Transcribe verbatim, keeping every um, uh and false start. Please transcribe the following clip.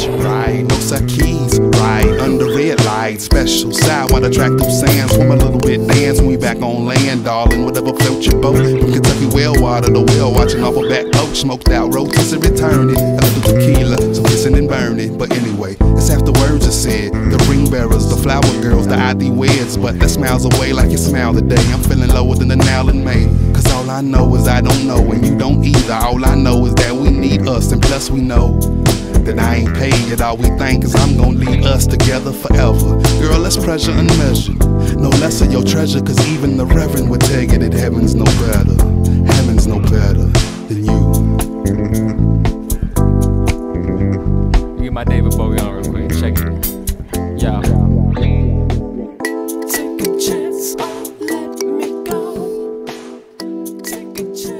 right? No keys, right? Under red light, special sidewide attractive sands. Swim a little bit, dance when we back on land, darling. Whatever floats your boat. From Kentucky well water, the whale watching off a back porch. Smoked out roaches and return it. A little tequila, so kissing and burning. But anyway, it's after words are said. The ring bearers, the flower girls, the I D weds. But that smiles away like you smile today. I'm feeling lower than the now in May. Cause all I know is I don't know, and you don't either. All I know is that we need us, and plus we know that I ain't paid yet. All we think is I'm gonna lead us together forever. Girl, let's pressure unmeasured. No less of your treasure, cause even the reverend would tell you that heaven's no better. Heaven's no better than you. Get my David Bowie on real quick. Check it. Yeah. Take a chance, oh, let me go. Take a chance.